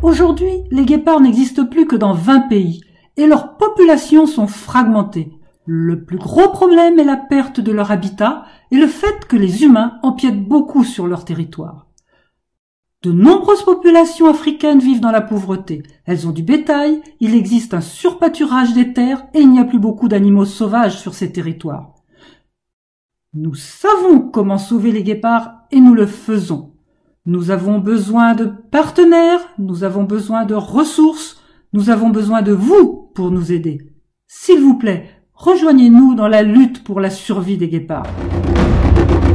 Aujourd'hui, les guépards n'existent plus que dans 20 pays et leurs populations sont fragmentées. Le plus gros problème est la perte de leur habitat et le fait que les humains empiètent beaucoup sur leur territoire. De nombreuses populations africaines vivent dans la pauvreté. Elles ont du bétail, il existe un surpâturage des terres et il n'y a plus beaucoup d'animaux sauvages sur ces territoires. Nous savons comment sauver les guépards et nous le faisons. Nous avons besoin de partenaires, nous avons besoin de ressources, nous avons besoin de vous pour nous aider. S'il vous plaît, rejoignez-nous dans la lutte pour la survie des guépards.